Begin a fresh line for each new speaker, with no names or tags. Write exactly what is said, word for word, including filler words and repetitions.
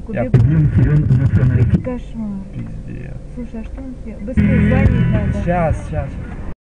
бегу,
Я...
бегу.
Пиздец.
Кошмар. Слушай, а что он сделал? Быстрее звонить надо.
Сейчас, сейчас.